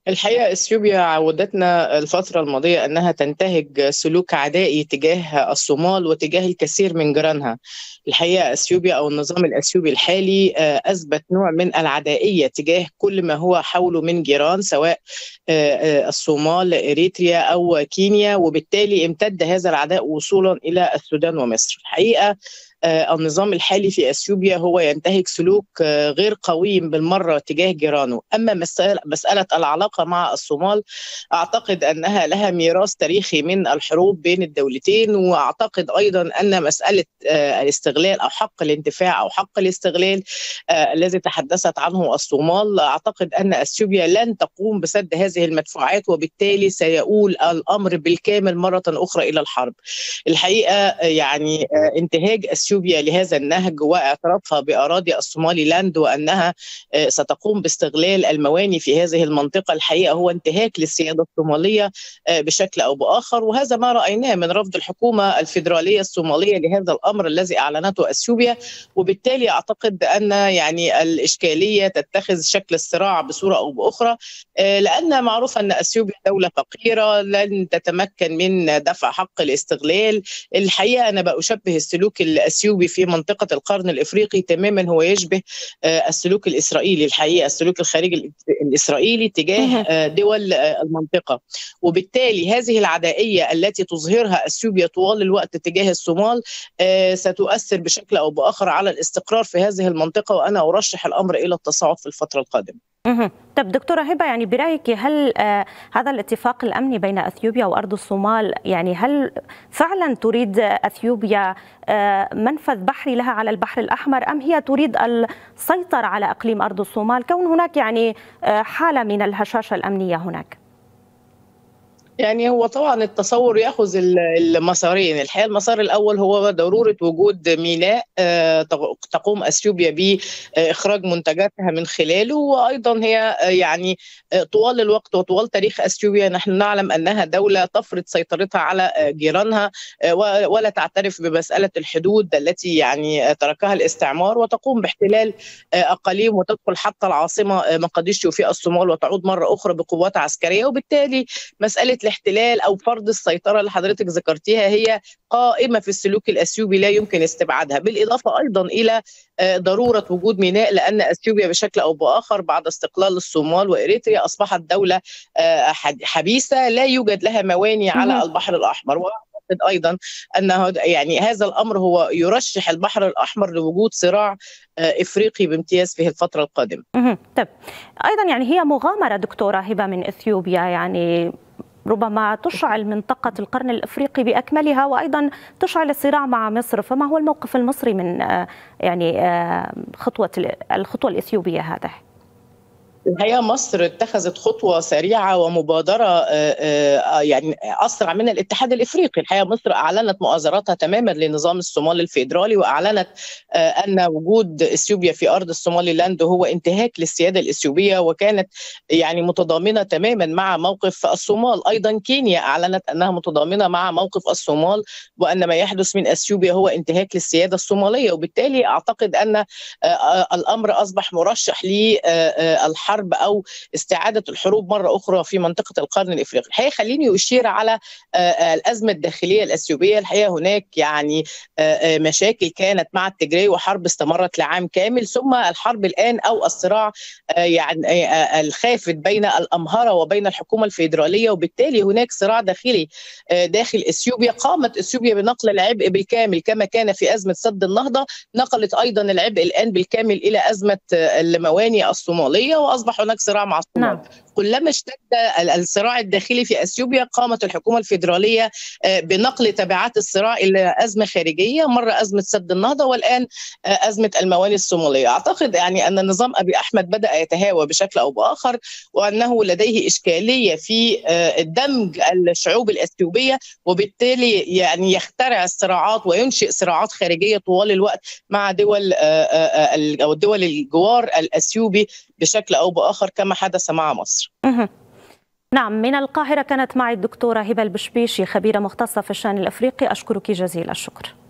الحقيقة إثيوبيا عودتنا الفترة الماضية أنها تنتهج سلوك عدائي تجاه الصومال وتجاه الكثير من جيرانها. الحقيقة إثيوبيا أو النظام الإثيوبي الحالي أثبت نوع من العدائية تجاه كل ما هو حوله من جيران، سواء الصومال، إريتريا أو كينيا، وبالتالي امتد هذا العداء وصولا إلى السودان ومصر. الحقيقة النظام الحالي في اثيوبيا هو ينتهج سلوك غير قويم بالمره تجاه جيرانه. اما مساله العلاقه مع الصومال، اعتقد انها لها ميراث تاريخي من الحروب بين الدولتين، واعتقد ايضا ان مساله الاستغلال او حق الانتفاع او حق الاستغلال الذي تحدثت عنه الصومال، اعتقد ان اثيوبيا لن تقوم بسد هذه المدفوعات، وبالتالي سيؤول الامر بالكامل مره اخرى الى الحرب. الحقيقه يعني انتهاج اثيوبيا لهذا النهج واعترافها باراضي الصومالي لاند وانها ستقوم باستغلال المواني في هذه المنطقه، الحقيقه هو انتهاك للسياده الصوماليه بشكل او باخر، وهذا ما رايناه من رفض الحكومه الفدراليه الصوماليه لهذا الامر الذي اعلنته اثيوبيا. وبالتالي اعتقد ان يعني الاشكاليه تتخذ شكل الصراع بصوره او باخرى، لان معروف ان اثيوبيا دوله فقيره لن تتمكن من دفع حق الاستغلال. الحقيقه انا بشبه السلوك الاثيوبي في منطقه القرن الافريقي تماما هو يشبه السلوك الاسرائيلي، الحقيقه السلوك الخارجي الاسرائيلي تجاه دول المنطقه. وبالتالي هذه العدائيه التي تظهرها اثيوبيا طوال الوقت تجاه الصومال ستؤثر بشكل او باخر على الاستقرار في هذه المنطقه، وانا ارشح الامر الى التصاعد في الفتره القادمه. طب دكتورة هبة، يعني برأيك هل هذا الاتفاق الأمني بين أثيوبيا وأرض الصومال، يعني هل فعلا تريد أثيوبيا منفذ بحري لها على البحر الأحمر، أم هي تريد السيطرة على إقليم أرض الصومال، كون هناك يعني حالة من الهشاشة الأمنية هناك؟ يعني هو طبعا التصور ياخذ المسارين. الحقيقه المسار الاول هو ضروره وجود ميناء تقوم اثيوبيا باخراج منتجاتها من خلاله، وايضا هي يعني طوال الوقت وطوال تاريخ اثيوبيا نحن نعلم انها دوله تفرض سيطرتها على جيرانها ولا تعترف بمساله الحدود التي يعني تركها الاستعمار، وتقوم باحتلال اقاليم وتدخل حتى العاصمه مقديشو في الصومال وتعود مره اخرى بقوات عسكريه. وبالتالي مساله الاحتلال او فرض السيطره اللي حضرتك ذكرتيها هي قائمه في السلوك الاثيوبي لا يمكن استبعادها، بالاضافه ايضا الى ضروره وجود ميناء، لان اثيوبيا بشكل او باخر بعد استقلال الصومال واريتريا اصبحت دوله حبيسه لا يوجد لها مواني على البحر الاحمر. ايضا انه يعني هذا الامر هو يرشح البحر الاحمر لوجود صراع افريقي بامتياز في الفتره القادمه. طيب ايضا يعني هي مغامره دكتوره هبه من اثيوبيا، يعني ربما تشعل منطقة القرن الأفريقي بأكملها، وأيضا تشعل الصراع مع مصر. فما هو الموقف المصري من يعني الخطوة الإثيوبية هذه؟ الحقيقه مصر اتخذت خطوه سريعه ومبادره يعني اسرع من الاتحاد الافريقي. الحقيقه مصر اعلنت مؤازرتها تماما لنظام الصومال الفيدرالي، واعلنت ان وجود اثيوبيا في ارض الصومالي لاند هو انتهاك للسياده الاثيوبيه، وكانت يعني متضامنه تماما مع موقف الصومال. ايضا كينيا اعلنت انها متضامنه مع موقف الصومال، وان ما يحدث من اثيوبيا هو انتهاك للسياده الصوماليه. وبالتالي اعتقد ان الامر اصبح مرشح للحرب او استعاده الحروب مره اخرى في منطقه القرن الافريقي. الحقيقه خليني اشير على الازمه الداخليه الاثيوبيه. الحقيقه هناك يعني مشاكل كانت مع التجري وحرب استمرت لعام كامل، ثم الحرب الان او الصراع يعني الخافت بين الامهره وبين الحكومه الفيدراليه، وبالتالي هناك صراع داخلي داخل اثيوبيا. قامت اثيوبيا بنقل العبء بالكامل كما كان في ازمه سد النهضه، نقلت ايضا العبء الان بالكامل الى ازمه الموانئ الصوماليه، واصبح هناك صراع مع الصومال. نعم. كلما اشتد الصراع الداخلي في اثيوبيا قامت الحكومه الفيدراليه بنقل تبعات الصراع الى ازمه خارجيه، مره ازمه سد النهضه والان ازمه الموانئ الصوماليه. اعتقد يعني ان نظام ابي احمد بدا يتهاوى بشكل او باخر، وانه لديه اشكاليه في دمج الشعوب الاثيوبيه، وبالتالي يعني يخترع الصراعات وينشئ صراعات خارجيه طوال الوقت مع دول او دول الجوار الاثيوبي بشكل او باخر كما حدث مع مصر. نعم، من القاهرة كانت معي الدكتورة هبة البشبيشي، خبيرة مختصة في الشأن الأفريقي. أشكرك جزيل الشكر.